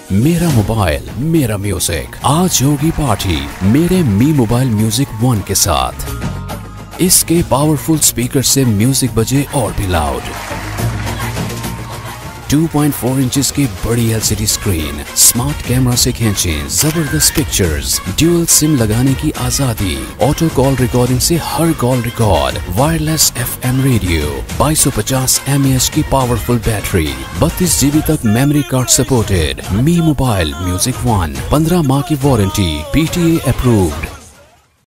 मेरा मोबाइल मेरा म्यूजिक। आज होगी पार्टी मेरे मी मोबाइल म्यूजिक 1 के साथ। इसके पावरफुल स्पीकर से म्यूजिक बजे और भी लाउड। 2.4 इंचेस की बड़ी LCD स्क्रीन, स्मार्ट कैमरा से खींचें जबरदस्त पिक्चर्स, ड्यूल सिम लगाने की आजादी, ऑटो कॉल रिकॉर्डिंग से हर call record, wireless FM radio, 2250 mAh की पावरफुल बैटरी, 32 GB तक memory card supported. Mi mobile music 1, 15 माह की वारंटी, PTA अप्रूव्ड।